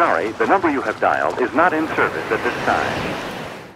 sorry, the number you have dialed is not in service at this time.